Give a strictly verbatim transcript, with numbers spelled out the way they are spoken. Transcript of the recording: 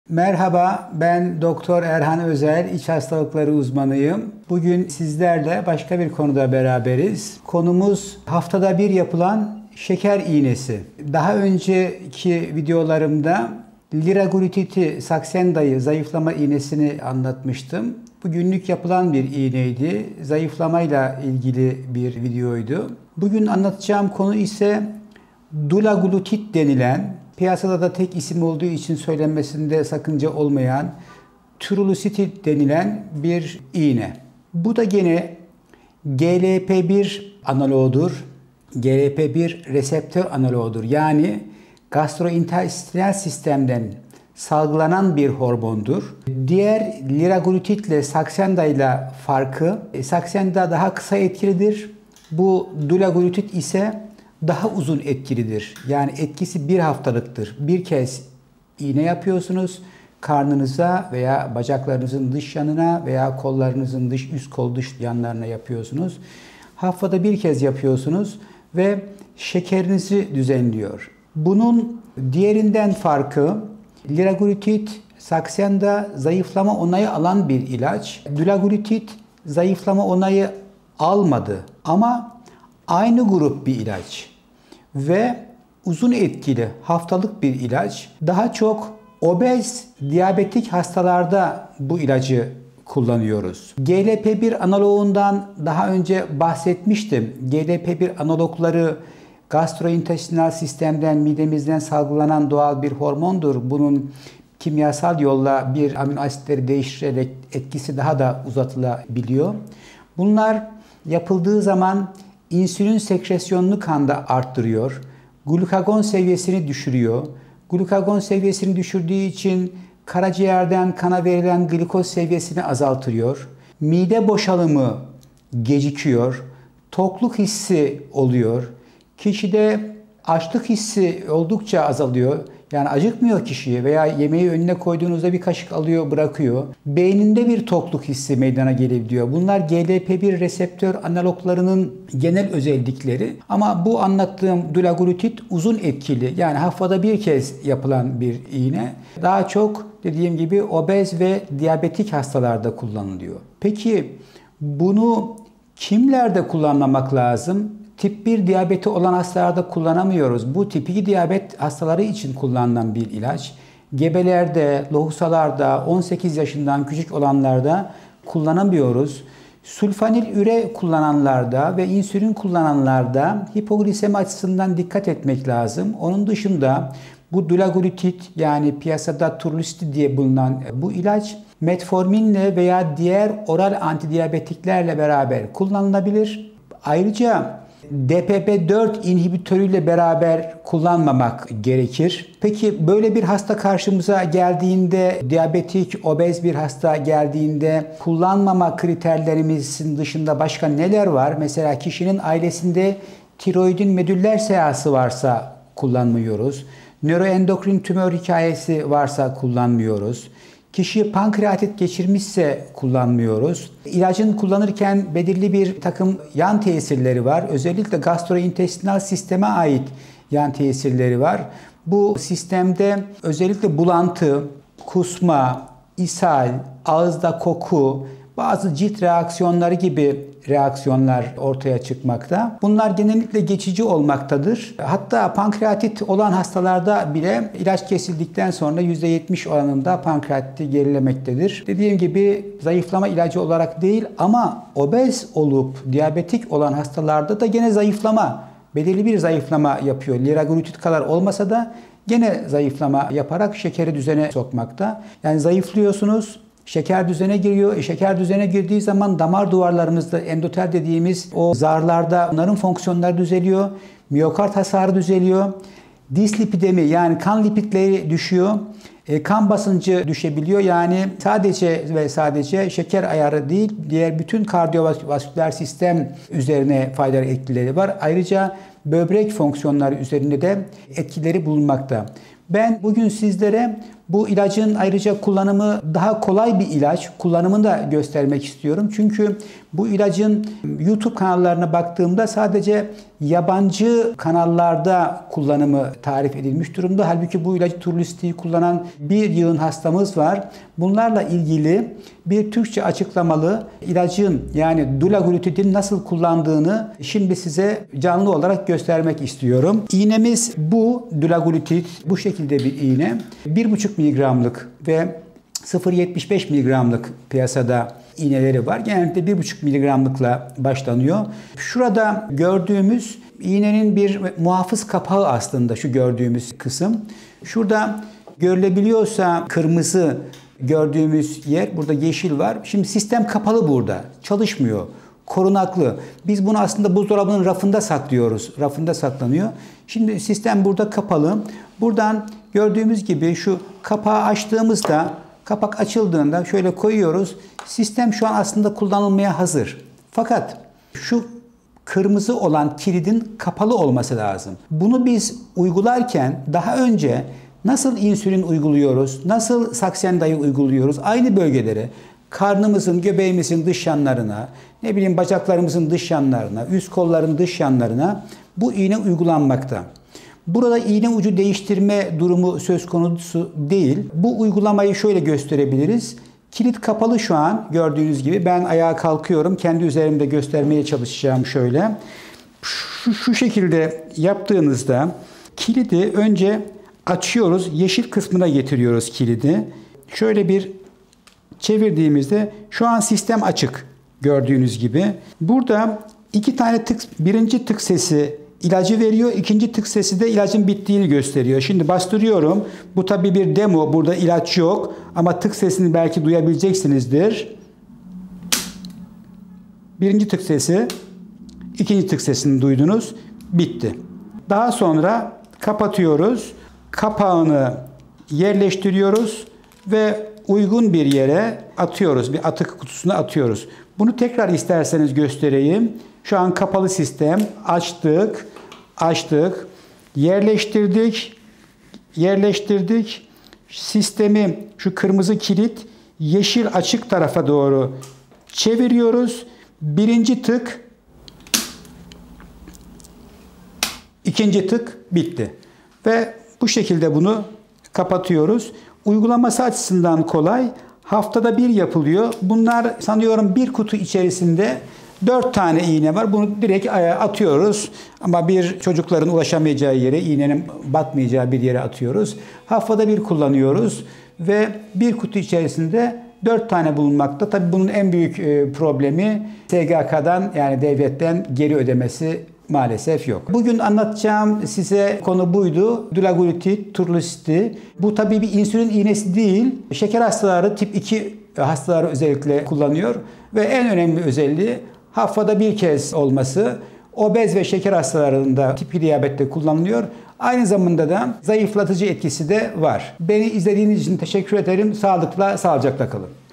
Merhaba, ben Doktor Erhan Özel, iç hastalıkları uzmanıyım. Bugün sizlerle başka bir konuda beraberiz. Konumuz haftada bir yapılan şeker iğnesi. Daha önceki videolarımda liraglutiti Saxenda'yı zayıflama iğnesini anlatmıştım. Bu günlük yapılan bir iğneydi. Zayıflamayla ilgili bir videoydu. Bugün anlatacağım konu ise dulaglutit denilen, piyasada da tek isim olduğu için söylenmesinde sakınca olmayan Trulicity denilen bir iğne. Bu da gene G L P bir analoğudur. G L P bir reseptör analoğudur. Yani gastrointestinal sistemden salgılanan bir hormondur. Diğer liraglutitle ile Saxenda ile farkı, Saxenda daha kısa etkilidir. Bu dulaglutit ise daha uzun etkilidir. Yani etkisi bir haftalıktır. Bir kez iğne yapıyorsunuz. Karnınıza veya bacaklarınızın dış yanına veya kollarınızın dış üst kol dış yanlarına yapıyorsunuz. Haftada bir kez yapıyorsunuz ve şekerinizi düzenliyor. Bunun diğerinden farkı liraglutid, Saxenda zayıflama onayı alan bir ilaç. Dulaglutid zayıflama onayı almadı ama aynı grup bir ilaç ve uzun etkili haftalık bir ilaç. Daha çok obez, diyabetik hastalarda bu ilacı kullanıyoruz. G L P bir analoğundan daha önce bahsetmiştim. G L P bir analogları gastrointestinal sistemden, midemizden salgılanan doğal bir hormondur. Bunun kimyasal yolla bir amino asitleri değiştirerek etkisi daha da uzatılabiliyor. Bunlar yapıldığı zaman insülin sekresyonunu kanda arttırıyor. Glukagon seviyesini düşürüyor. Glukagon seviyesini düşürdüğü için karaciğerden kana verilen glikoz seviyesini azaltıyor. Mide boşalımı gecikiyor. Tokluk hissi oluyor. Kişide açlık hissi oldukça azalıyor. Yani acıkmıyor kişiye veya yemeği önüne koyduğunuzda bir kaşık alıyor, bırakıyor. Beyninde bir tokluk hissi meydana gelebiliyor. Bunlar G L P bir reseptör analoglarının genel özellikleri. Ama bu anlattığım dulaglutid uzun etkili. Yani haftada bir kez yapılan bir iğne. Daha çok dediğim gibi obez ve diyabetik hastalarda kullanılıyor. Peki bunu kimlerde kullanmamak lazım? Tip bir diyabeti olan hastalarda kullanamıyoruz. Bu tip iki diyabet hastaları için kullanılan bir ilaç. Gebelerde, lohusalarda, on sekiz yaşından küçük olanlarda kullanamıyoruz. Sulfanil üre kullananlarda ve insülin kullananlarda hipoglisemi açısından dikkat etmek lazım. Onun dışında bu dulaglutid yani piyasada Trulicity diye bulunan bu ilaç metforminle veya diğer oral antidiyabetiklerle beraber kullanılabilir. Ayrıca D P P dört inhibitörüyle beraber kullanmamak gerekir. Peki böyle bir hasta karşımıza geldiğinde, diyabetik, obez bir hasta geldiğinde kullanmama kriterlerimizin dışında başka neler var? Mesela kişinin ailesinde tiroidin medüller seyası varsa kullanmıyoruz. Nöroendokrin tümör hikayesi varsa kullanmıyoruz. Kişi pankreatit geçirmişse kullanmıyoruz. İlacın kullanırken belirli bir takım yan tesirleri var. Özellikle gastrointestinal sisteme ait yan tesirleri var. Bu sistemde özellikle bulantı, kusma, ishal, ağızda koku, bazı cilt reaksiyonları gibi reaksiyonlar ortaya çıkmakta. Bunlar genellikle geçici olmaktadır. Hatta pankreatit olan hastalarda bile ilaç kesildikten sonra yüzde yetmiş oranında pankreatiti gerilemektedir. Dediğim gibi zayıflama ilacı olarak değil ama obez olup diyabetik olan hastalarda da gene zayıflama, belirli bir zayıflama yapıyor. Liraglutid kadar olmasa da gene zayıflama yaparak şekeri düzene sokmakta. Yani zayıflıyorsunuz. Şeker düzene giriyor. E, şeker düzene girdiği zaman damar duvarlarımızda endotel dediğimiz o zarlarda onların fonksiyonları düzeliyor. Miyokard hasarı düzeliyor. Dislipidemi yani kan lipidleri düşüyor. E, kan basıncı düşebiliyor. Yani sadece ve sadece şeker ayarı değil, diğer bütün kardiyovasküler sistem üzerine faydalı etkileri var. Ayrıca böbrek fonksiyonları üzerinde de etkileri bulunmakta. Ben bugün sizlere Bu ilacın ayrıca kullanımı daha kolay bir ilaç. Kullanımını da göstermek istiyorum. Çünkü bu ilacın YouTube kanallarına baktığımda sadece yabancı kanallarda kullanımı tarif edilmiş durumda. Halbuki bu ilacı Trulicity kullanan bir yığın hastamız var. Bunlarla ilgili bir Türkçe açıklamalı ilacın yani dulaglutidin nasıl kullandığını şimdi size canlı olarak göstermek istiyorum. İğnemiz bu dulaglutid, bu şekilde bir iğne. bir buçuk miligramlık ve sıfır virgül yetmiş beş miligramlık piyasada iğneleri var. Genellikle bir buçuk miligramlıkla başlanıyor. Şurada gördüğümüz iğnenin bir muhafız kapağı aslında şu gördüğümüz kısım. Şurada görülebiliyorsa kırmızı gördüğümüz yer, burada yeşil var. Şimdi sistem kapalı burada. Çalışmıyor. Korunaklı. Biz bunu aslında buzdolabının rafında saklıyoruz. Rafında saklanıyor. Şimdi sistem burada kapalı. Buradan gördüğümüz gibi şu kapağı açtığımızda, kapak açıldığında şöyle koyuyoruz. Sistem şu an aslında kullanılmaya hazır. Fakat şu kırmızı olan kilidin kapalı olması lazım. Bunu biz uygularken daha önce nasıl insülin uyguluyoruz, nasıl Saxenda'yı uyguluyoruz aynı bölgelere, karnımızın, göbeğimizin dış yanlarına, ne bileyim bacaklarımızın dış yanlarına, üst kolların dış yanlarına bu iğne uygulanmakta. Burada iğne ucu değiştirme durumu söz konusu değil. Bu uygulamayı şöyle gösterebiliriz. Kilit kapalı şu an gördüğünüz gibi. Ben ayağa kalkıyorum. Kendi üzerimde göstermeye çalışacağım şöyle. Şu, şu şekilde yaptığınızda kilidi önce açıyoruz. Yeşil kısmına getiriyoruz kilidi. Şöyle bir çevirdiğimizde şu an sistem açık gördüğünüz gibi. Burada iki tane tık, birinci tık sesi ilacı veriyor. İkinci tık sesi de ilacın bittiğini gösteriyor. Şimdi bastırıyorum. Bu tabii bir demo. Burada ilaç yok. Ama tık sesini belki duyabileceksinizdir. Birinci tık sesi, ikinci tık sesini duydunuz. Bitti. Daha sonra kapatıyoruz. Kapağını yerleştiriyoruz ve uygun bir yere atıyoruz. Bir atık kutusuna atıyoruz. Bunu tekrar isterseniz göstereyim. Şu an kapalı sistem. Açtık. Açtık. Yerleştirdik. Yerleştirdik. Sistemi şu kırmızı kilit yeşil açık tarafa doğru çeviriyoruz. Birinci tık. İkinci tık bitti. Ve bu şekilde bunu kapatıyoruz. Uygulaması açısından kolay. Haftada bir yapılıyor. Bunlar sanıyorum bir kutu içerisinde dört tane iğne var. Bunu direkt atıyoruz. Ama bir çocukların ulaşamayacağı yere, iğnenin batmayacağı bir yere atıyoruz. Haftada bir kullanıyoruz. Ve bir kutu içerisinde dört tane bulunmakta. Tabii bunun en büyük problemi S G K'dan yani devletten geri ödemesi maalesef yok. Bugün anlatacağım size konu buydu. Dulaglutid, Trulicity. Bu tabii bir insülin iğnesi değil. Şeker hastaları tip iki hastaları özellikle kullanıyor. Ve en önemli özelliği haftada bir kez olması. Obez ve şeker hastalarında tip iki diyabette kullanılıyor. Aynı zamanda da zayıflatıcı etkisi de var. Beni izlediğiniz için teşekkür ederim. Sağlıkla, sağlıcakla kalın.